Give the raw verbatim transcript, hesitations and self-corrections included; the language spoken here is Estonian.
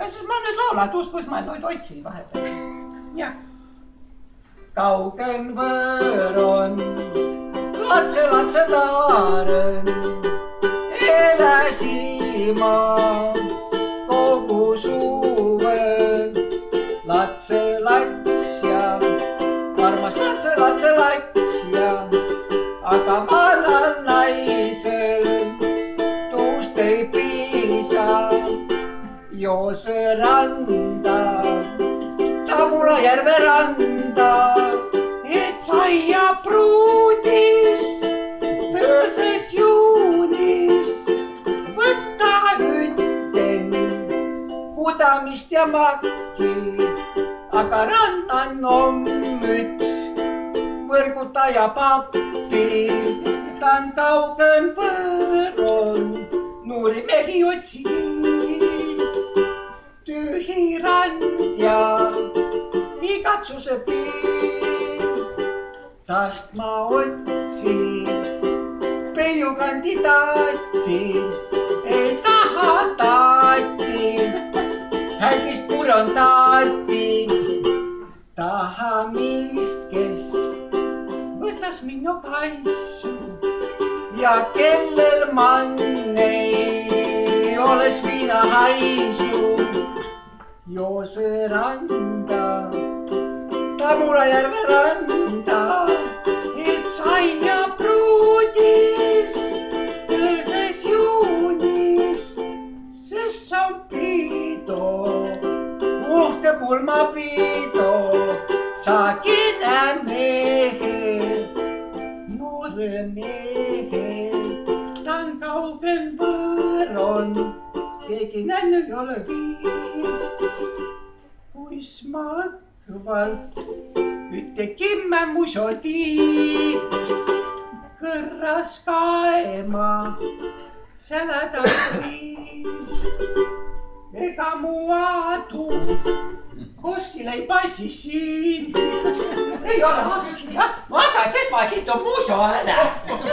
siis ma nüüd laula tuus, kus ma nüüd otsin vahepeal. Jah. Kaugen võõr on, latse, latse taaren, eläsima kogu suve. Latse, lats ja, armas latse, latse, lats ja, aga vanal naisel tuust ei piisa. Joose randa, Tamula järve randa, et saia pruudis, tõses juunis. Võtta ütten kudamist ja makki, aga rannan on müts, võrguta ja pappi. Ta on kaugen võõron, nuuri mehi otsin. Tühi rand ja igatsuse piir. Tast ma otsin peiu kandidaati, ei taha taati, hädist purondaati. Tahamist, kes võtas minu kaisu ja kellel man ei oles viina haisu. Joose randa, Tamula järve randa, et saia pruudis, tõses juunis, sest on pido, uhke pulmapido, saagine mehe, noore mehe, ta on kaugen võõron, keegi näinud ei ole viin. Kuis ma õkkvalt ütte kimme musodi kõrras kaema seledagi. Ega mu adu kuskil ei passi siin. Ei ole, ma käisin jah, ma tahan, sest ma kiitu muso ära.